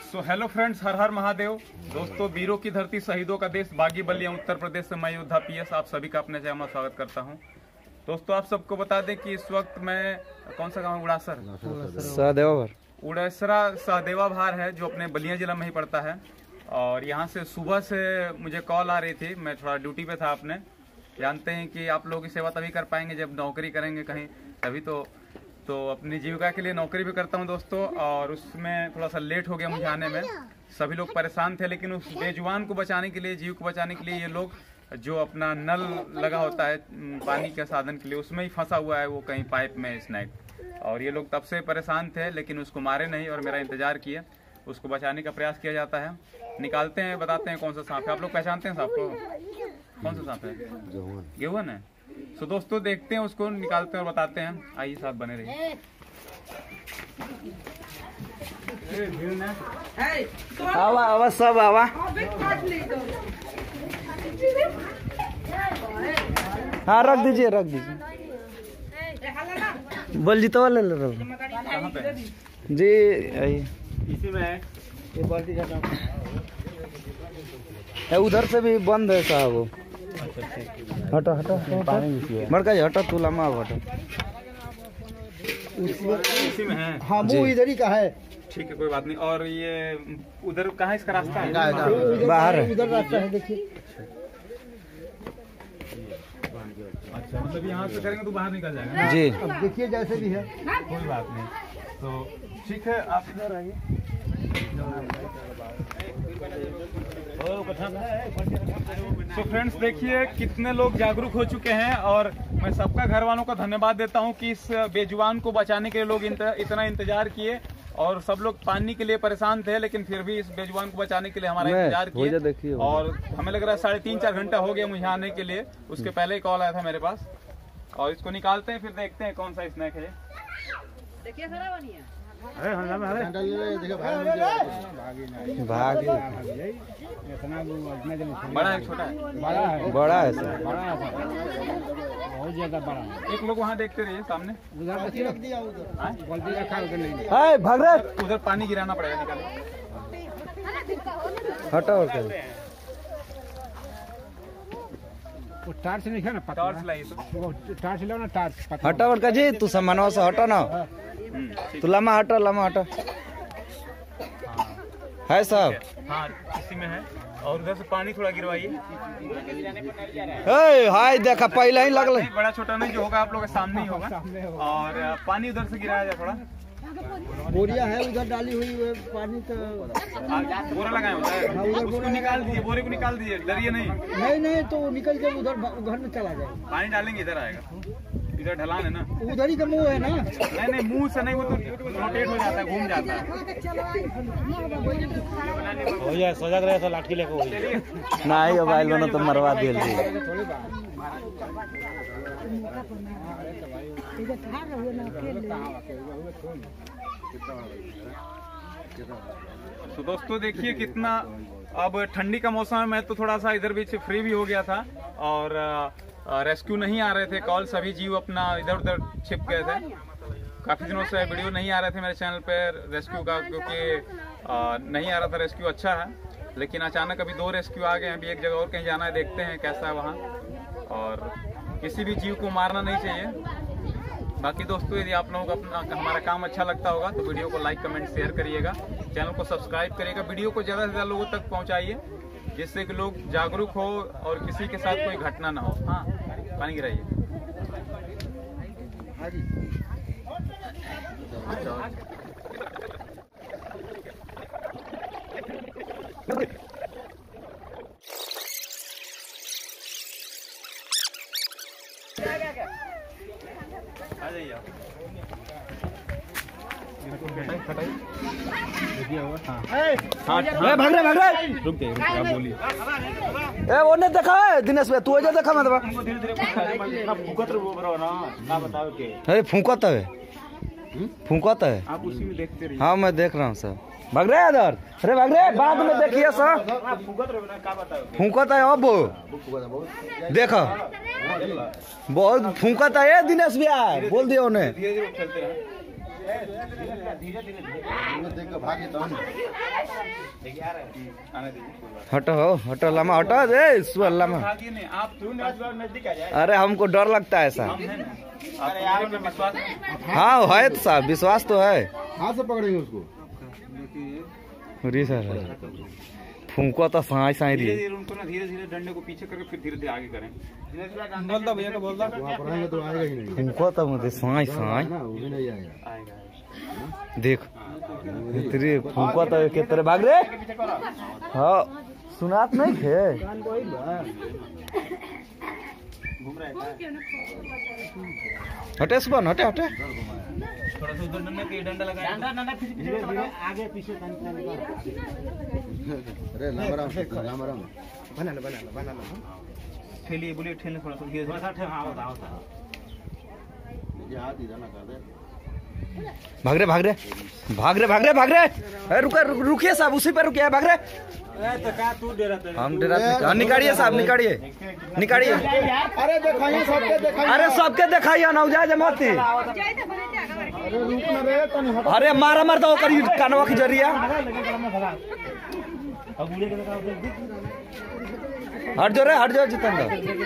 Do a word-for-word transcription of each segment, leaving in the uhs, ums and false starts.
सो hello friends, हर हर महादेव। दोस्तों, वीरों की धरती, शहीदों का देश, बागी बलिया उत्तर प्रदेश से मैं योद्धा पीएस आप सभी का अपने चैनल में स्वागत करता हूं। दोस्तों, आप सबको बता दें कि इस वक्त मैं कौन सा गांव है, उड़ासर सहदेवा उड़ासरा सहदेवा भार है, जो अपने बलिया जिला में ही पड़ता है। और यहाँ से सुबह से मुझे कॉल आ रही थी, मैं थोड़ा ड्यूटी पे था। आपने जानते हैं कि आप लोगों की सेवा तभी कर पाएंगे जब नौकरी करेंगे कहीं, तभी तो तो अपनी जीविका के लिए नौकरी भी करता हूं दोस्तों। और उसमें थोड़ा सा लेट हो गया मुझे आने में। सभी लोग परेशान थे, लेकिन उस बेजुबान को बचाने के लिए, जीव को बचाने के लिए, ये लोग जो अपना नल लगा होता है पानी के साधन के लिए, उसमें ही फंसा हुआ है वो कहीं पाइप में स्नैक। और ये लोग तब से परेशान थे, लेकिन उसको मारे नहीं और मेरा इंतजार किए। उसको बचाने का प्रयास किया जाता है। निकालते हैं, बताते हैं कौन सा सांप है। आप लोग पहचानते हैं सांप को? कौन सा सांप है? गेहुन है। तो दोस्तों, देखते हैं उसको, निकालते हैं और बताते हैं। आइए साथ बने रहिए। आवा आवा सब आवा। हाँ, रख दीजिए रख दीजिए। बोल जी तो ले लो जी। आइए, इसी में है। ये बाल्टी उधर से भी बंद है साहब वो। हटो हटो मरका जी, हटो तू लम्बा हटो। इसी में है। हाँ, वो इधर ही का है। ठीक है, कोई बात नहीं। और ये उधर कहाँ इसका रास्ता है? बाहर है, उधर रास्ता है, देखिए। अच्छा, मतलब यहाँ से करेंगे तो बाहर निकल जाएगा जी। अब देखिए जैसे भी है, कोई बात नहीं। तो ठीक है, आप इधर आइए। तो फ्रेंड्स, देखिए कितने लोग जागरूक हो चुके हैं। और मैं सबका घर वालों का धन्यवाद देता हूं कि इस बेजुबान को बचाने के लिए लोग इतना इंतजार किए। और सब लोग पानी के लिए परेशान थे, लेकिन फिर भी इस बेजुबान को बचाने के लिए हमारा इंतजार किए। और हमें लग रहा है साढ़े तीन चार घंटा हो गया मुझे आने के लिए। उसके पहले ही कॉल आया था मेरे पास। और इसको निकालते हैं, फिर देखते हैं कौन सा स्नैक है। देखिए सारा बनिया भाग बड़ा है, छोटा है? बड़ा है, बड़ा है सर, बहुत ज्यादा बड़ा है। एक लोग वहाँ देखते रहिए सामने। भाग रहे, उधर पानी गिराना पड़ेगा, निकाले। हटो और कर। वो टार्च नहीं है ना, टॉर्च लाइए तो। टार्च लो ना, टार्च। हटो और कर जी, तू सामानों से हटो ना। तू लम्बा हटो, लम्बा हटो। है साहब? हाँ, इसी में है। और उधर से पानी थोड़ा गिरवाइए। हाय, देखा पहले ही लगल। बड़ा छोटा नहीं, जो होगा आप लोग के सामने ही होगा। और पानी उधर से गिराया जाए थोड़ा। बोरिया है उधर डाली हुई है पानी का। बोरा लगाए होता है, उसको निकाल दीजिए, बोरे को निकाल दीजिए, डरिए नहीं। नहीं नहीं, तो निकल के उधर घर में चला जाए। पानी डालेंगे, इधर आएगा। इधर ढलान है ना, उधर ही का मुंह है ना। नहीं नहीं, मुंह से नहीं, वो तो रोटेट हो जाता है, घूम जाता है। हो जाए सजग रहे तो लाठी लेके हो जाए। नहीं मोबाइल बनो तो मरवा दिए। तो दोस्तों, देखिए कितना, अब ठंडी का मौसम है। मैं तो थोड़ा सा इधर बीच फ्री भी हो गया था। और रेस्क्यू नहीं आ रहे थे कॉल, सभी जीव अपना इधर उधर छिप गए थे। काफी दिनों से वीडियो नहीं आ रहे थे मेरे चैनल पे रेस्क्यू का, क्योंकि नहीं आ रहा था रेस्क्यू। अच्छा है, लेकिन अचानक अभी दो रेस्क्यू आ गए हैं। अभी एक जगह और कहीं जाना है, देखते हैं कैसा है वहाँ। और किसी भी जीव को मारना नहीं चाहिए। बाकी दोस्तों, यदि आप लोगों को अपना हमारा काम अच्छा लगता होगा तो वीडियो को लाइक कमेंट शेयर करिएगा, चैनल को सब्सक्राइब करिएगा, वीडियो को ज़्यादा से ज़्यादा लोगों तक पहुंचाइए, जिससे कि लोग जागरूक हो और किसी के साथ कोई घटना ना हो। हाँ, पानी गिराइए। आ जाइए आप। भाग रहे भाग रहे, रुक जाइए, आप बोलिए। ए वो ने देखा है दिनेश भाई, तू जो देखा मत बा। फूकत रहो बरो ना, ना बताओ के। अरे फूकत है, फूकत है। आप उसी में देखते रहिए। हाँ, मैं देख रहा हूँ सर। भाग रहे इधर, अरे भाग रहे, बाद में देखिए सर। फूकत रहो ना, क्या बताओ? फूकत है अब देखो, बहुत फूकत है दिनेश भैया, बोल दिया उन्हें। धीरे धीरे चलते रहे। हटो हो हटो लामा हटो दे सुअर लामा। अरे हमको डर लगता है साहब। हाँ है तो साहब विश्वास तो है। हाथ से पकड़ेंगे उसको। अरे सर फूंको तो साई साई दी। उनको ना धीरे धीरे डंडे को पीछे करके फिर धीरे धीरे आगे करें। बोलता भैया का बोलता वहाँ पर आएंगे तो आएगा ही नहीं। फूंको तो मुझे साई साई ना वो भी नहीं आएगा। देख तेरे फूंको तो के तेरे भाग रे। हाँ सुनात नहीं थे। हटे सुबह हटे हटे। थोड़ा सा उधर डंडा के डंडा लगा डंडा डंडा धीरे धीरे आगे पीछे अरे लामराम लामराम बना लो बना लो बना लो। ठेलिए बोलिए ठेलने थोड़ा सा धीरे थोड़ा सा हाँ होता होता ये हाथ इधर ना कर दे। भाग रे भाग रे भाग रे भाग रे भाग रे। अरे रुका रुकिए साहब उसी पर रुकिए भाग रे। तो का तू डरा था। हम डरा थे। निकालिए साहब निकालिए निकालिए। अरे दिखाइए सबके दिखाइए। अरे सबके दिखाइए ना जा मत। अरे रुक ना रे तनी हट। अरे मारा मार दो करी कानवा की जरिया। हट जो रे हट जो जितेंद्र।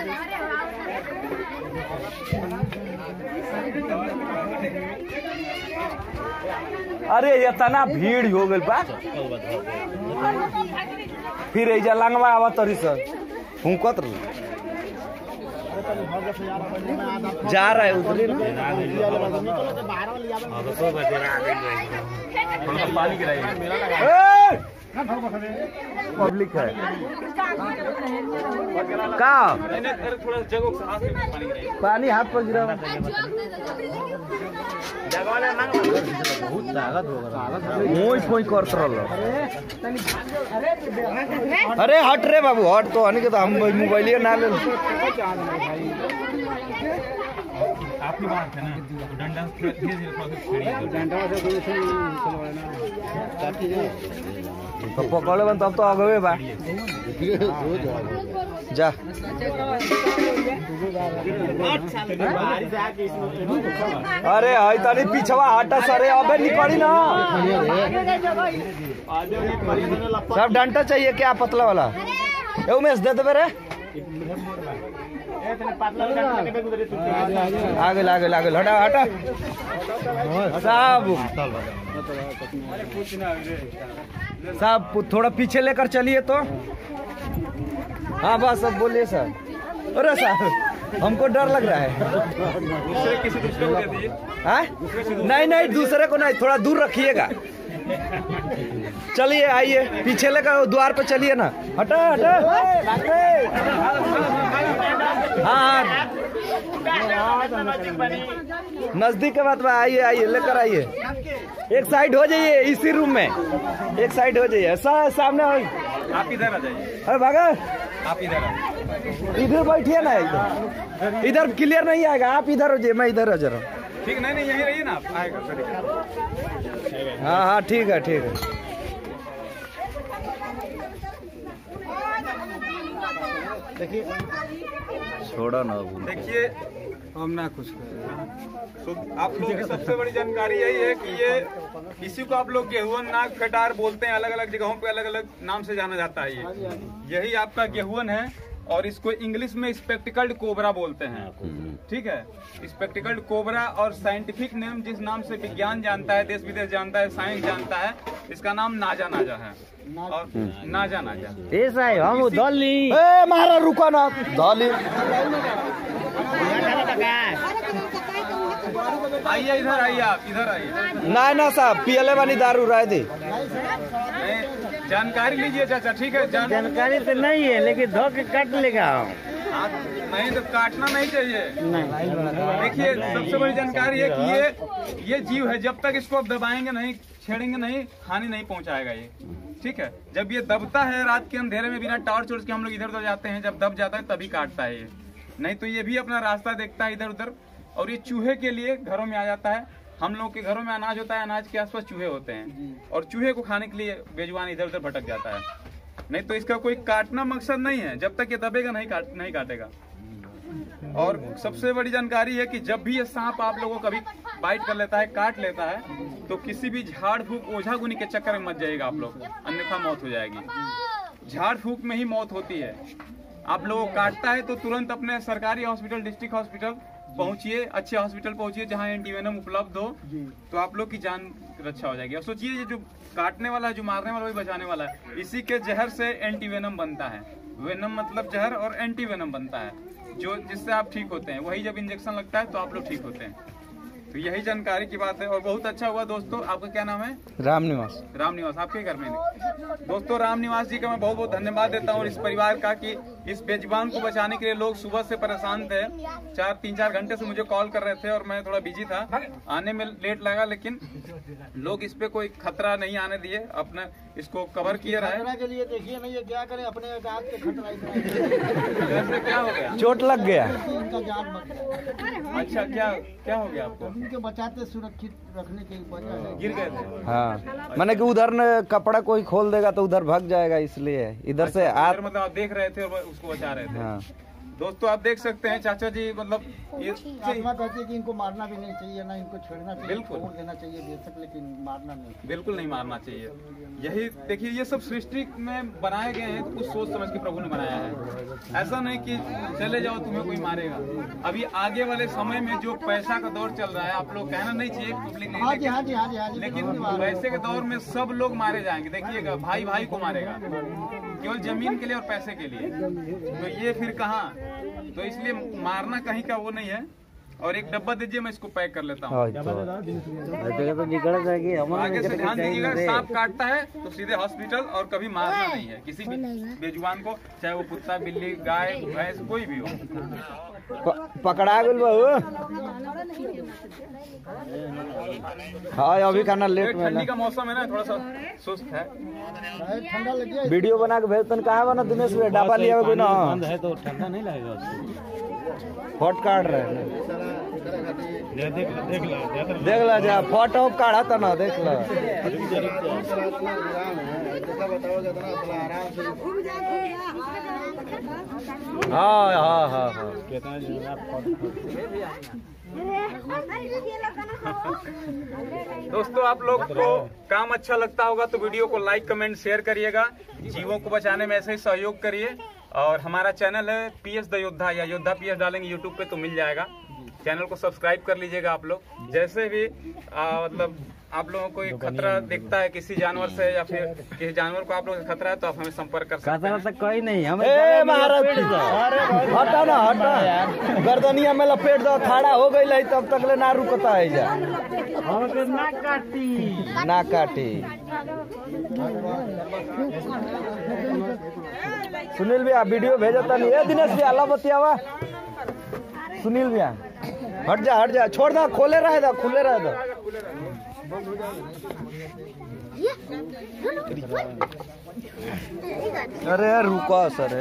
अरे ये तना भीड़ हो गई बा। फिर ऐजा लंगवा आवा तरी सर फूंकत रह जा रहा है उधर पानी गिराइए पब्लिक है का थोड़ा जगह से हाथ में पानी गिराइए। पानी हाथ पर गिरा। कोई करत रहो। अरे हट रे बाबू हट तो हनी के तो हम मोबाइल ना ले। आपकी बात है ना डंडा धीरे धीरे डंडा तो पकड़े बन तब तो अगवे बा जा। अरे हाय तारी पिछवा हटा सरे अबे निकली ना। सब डंडा चाहिए क्या पतला वाला ए उमेश दे दे रे। आगे आगे आगे हटा हटा साहब साहब थोड़ा पीछे लेकर चलिए तो। हाँ बस अब बोलिए सर। अरे साहब हमको डर लग रहा है। दूसरे किसी दूसरे को दे दीजिए। हाँ नहीं नहीं दूसरे को नहीं थोड़ा दूर रखिएगा। चलिए आइए पीछे लेकर द्वार पर चलिए ना। हटा हटा हाँ नजदीक के बात में आइए आइए लेकर आइए। एक साइड हो जाइए इसी रूम में एक साइड हो जाइए। सा, सामने हो। आप इधर आ जाइए। अरे भागा आप इधर आ इधर बैठिए ना इधर इधर क्लियर नहीं आएगा। आप इधर हो जाइए मैं इधर हो जा रहा हूँ। ठीक नहीं नहीं यही रहिए ना आप आएगा सर। हाँ हाँ ठीक है ठीक है। देखिए छोड़ा ना देखिए हम ना कुछ तो आप लोगों की सबसे बड़ी जानकारी यही है कि ये इसी को आप लोग गेहून नाग कटार बोलते हैं। अलग अलग जगहों पे अलग अलग नाम से जाना जाता है। ये यही आपका गेहून है और इसको इंग्लिश में स्पेक्टिकल्ड कोबरा बोलते हैं। ठीक है स्पेक्टिकल्ड कोबरा और साइंटिफिक नेम जिस नाम से विज्ञान जानता है देश विदेश जानता है साइंस जानता है इसका नाम नाजा नाजा है। और नाजा नाजा ऐसा है हम दली ए मारा रुको ना दली। आइए इधर आइए आप इधर आइए। ना ना साहब पियले वाली दारू रह दे। जानकारी लीजिए चाचा। ठीक है जान... जानकारी तो नहीं है लेकिन धो के काट लेगा। नहीं तो काटना नहीं चाहिए। देखिए सबसे बड़ी जानकारी है कि ये ये जीव है जब तक इसको आप दबाएंगे नहीं छेड़ेंगे नहीं हानि नहीं पहुंचाएगा ये। ठीक है जब ये दबता है रात के अंधेरे में बिना टॉर्च वॉर्च के हम लोग इधर उधर जाते हैं जब दब जाता है तभी काटता है ये। नहीं तो ये भी अपना रास्ता देखता है इधर उधर। और ये चूहे के लिए घरों में आ जाता है। हम लोग के घरों में अनाज होता है अनाज के आसपास चूहे होते हैं और चूहे को खाने के लिए बेजुबान इधर उधर भटक जाता है। नहीं तो इसका कोई काटना मकसद नहीं है। जब तक ये दबेगा नहीं काट नहीं काटेगा। और सबसे बड़ी जानकारी है कि जब भी ये सांप आप लोगों को कभी बाइट कर लेता है, काट लेता है, तो किसी भी झाड़ फूक ओझा गुनी के चक्कर में मत जाइएगा आप लोग, अन्यथा मौत हो जाएगी। झाड़ फूक में ही मौत होती है। आप लोगों को काटता है तो तुरंत अपने सरकारी हॉस्पिटल, डिस्ट्रिक्ट हॉस्पिटल पहुंचिए, अच्छे हॉस्पिटल पहुंचिए जहां एंटीवेनम उपलब्ध हो, तो आप लोग की जान रक्षा हो जाएगी। और सोचिए ये जो काटने वाला है, जो मारने वाला, वही बचाने वाला है। इसी के जहर से एंटीवेनम बनता है। वेनम मतलब जहर और एंटीवेनम बनता है, जो जिससे आप ठीक होते हैं। वही जब इंजेक्शन लगता है तो आप लोग ठीक होते हैं। तो यही जानकारी की बात है और बहुत अच्छा हुआ दोस्तों। आपका क्या नाम है? राम निवास। राम निवास, आपके घर में दोस्तों राम निवास जी का मैं बहुत बहुत धन्यवाद देता हूँ और इस परिवार का कि इस बेजुबान को बचाने के लिए लोग सुबह से परेशान थे, चार तीन चार घंटे से मुझे कॉल कर रहे थे और मैं थोड़ा बिजी था, आने में लेट लगा, लेकिन लोग इस पे कोई खतरा नहीं आने दिए, अपने इसको कवर किए रहे। के लिए देखिए नहीं ये क्या करें, अपने जात के खतरा क्या हो गया? चोट लग गया। इनका जान बच गया। अच्छा, क्या क्या हो गया आपको? उनके बचाते सुरक्षित रखने के वजह है। गिर गए थे? हाँ, मैंने कि उधर न कपड़ा कोई खोल देगा तो उधर भाग जाएगा, इसलिए इधर से आ मतलब आप देख रहे थे और उसको बचा रहे थे। हाँ। दोस्तों आप देख सकते हैं चाचा जी, मतलब ये आत्मा कहती है कि इनको मारना भी नहीं चाहिए, ना इनको छोड़ना चाहिए, बिल्कुल छोड़ देना चाहिए बेशक, लेकिन मारना नहीं, बिल्कुल नहीं मारना चाहिए। यही देखिए, ये सब सृष्टि में बनाए गए हैं तो कुछ सोच समझ के प्रभु ने बनाया है। ऐसा नहीं कि चले जाओ तुम्हें कोई मारेगा। अभी आगे वाले समय में जो पैसा का दौर चल रहा है, आप लोग कहना नहीं चाहिए पब्लिक हाँ जी, नहीं, हाँ जी, हाँ जी, हाँ जी, लेकिन पैसे के दौर में सब लोग मारे जाएंगे। देखिएगा, भाई भाई को मारेगा केवल जमीन के लिए और पैसे के लिए, तो ये फिर कहाँ? तो इसलिए मारना कहीं का वो नहीं है। और एक डब्बा दीजिए, मैं इसको पैक कर लेता हूँ। आगे से ध्यान दीजिएगा, सांप काटता है तो सीधे हॉस्पिटल, और कभी मारना नहीं है किसी भी बेजुबान को, चाहे वो कुत्ता, बिल्ली, गाय, भैंस, कोई भी हो। प- पकड़ा गल बाबू। हाँ, अभी खाना लेट में ठंडी का मौसम है ना, थोड़ा सा सुस्त है। ठंडा लग गया। वीडियो बना के भेज तन कहाँ बना दिनेश भाई, डाबा लिया कोई ना है तो ठंडा नहीं लगेगा। फोट काट रहे हैं। देख देख देख ला देख ला जा, फोटो काढ़ा था ना, देख ला। हाँ हाँ हाँ हाँ। दोस्तों आप लोग को काम अच्छा लगता होगा तो वीडियो को लाइक, कमेंट, शेयर करिएगा। जीवों को बचाने में ऐसे ही सहयोग करिए। और हमारा चैनल है पी एस द योद्धा, या योद्धा पी एस डालेंगे यूट्यूब पे तो मिल जाएगा। चैनल को सब्सक्राइब कर लीजिएगा आप लोग। जैसे भी आ, मतलब आप लोगों को एक खतरा दिखता है किसी जानवर से, या फिर किसी जानवर को आप लोगों को खतरा है, तो आप हमें संपर्क कर सकते हैं। तक कोई नहीं हमें। ए महाराज, हटा ना हटा, गर्दनिया में लपेट दो, खाड़ा हो गई तब तक ले ना रुकता है जा। ना काटी ना काटी। सुनील भैया वीडियो भेजता नहीं है। दिनेश भैया अल्लाह बतियावा। सुनील भैया हट जा, हट जा, छोड़ दो, खोले रहे दो, खुले रहे दो। अरे रुको सर,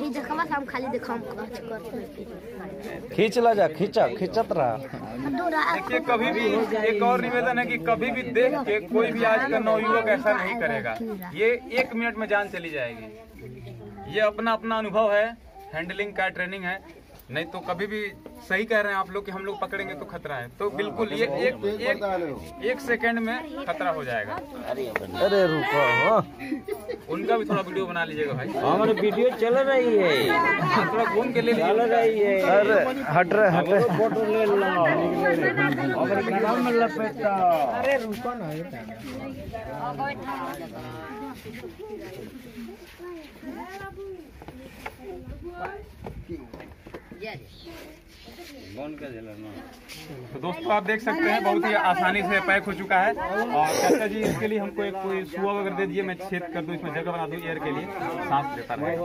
खींच ला जा, खींचा खींचत रहा। देखिए, कभी भी एक और निवेदन है कि कभी भी देख के कोई भी आज का नवयुवक ऐसा नहीं करेगा। ये एक मिनट में जान चली जाएगी। ये अपना अपना अनुभव है, हैंडलिंग का ट्रेनिंग है। नहीं तो कभी भी सही कह रहे हैं आप लोग कि हम लोग पकड़ेंगे तो खतरा है, तो बिल्कुल ये एक एक एक सेकंड में खतरा हो जाएगा। अरे रुको, उनका भी थोड़ा वीडियो बना लीजिएगा भाई। हमारे वीडियो चल रही है, आप थोड़ा घूम के ले चल रही है। अरे हट रहे, हट रहे। फोटो ले लो, अगर गला में लपेटा। अरे रुको ना, तो दोस्तों आप देख सकते हैं बहुत ही आसानी से पैक हो चुका है। और चाचा जी इसके लिए हमको एक कोई सुआ वगैरह दे दिए, मैं छेद कर दूं, इसमें जगह बना दूं एयर के लिए, सांस लेता रहे।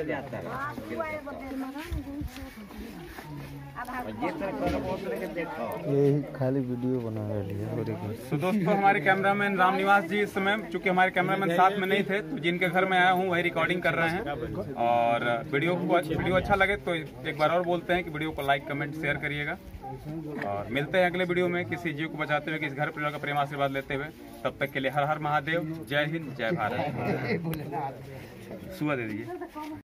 यही खाली वीडियो बना रही है। तो दोस्तों हमारे कैमरामैन राम निवास जी इस समय, चूंकि हमारे कैमरामैन साथ में नहीं थे, तो जिनके घर में आया हूँ वही रिकॉर्डिंग कर रहे हैं। और वीडियो को वीडियो अच्छा लगे तो एक बार और बोलते हैं कि वीडियो को लाइक, कमेंट, शेयर करिएगा। और मिलते हैं अगले वीडियो में किसी जीव को बचाते हुए, किसी घर परिवार का प्रेम आशीर्वाद लेते हुए। तब तक के लिए हर हर महादेव, जय हिंद, जय भारत। सुबह दे दीजिए।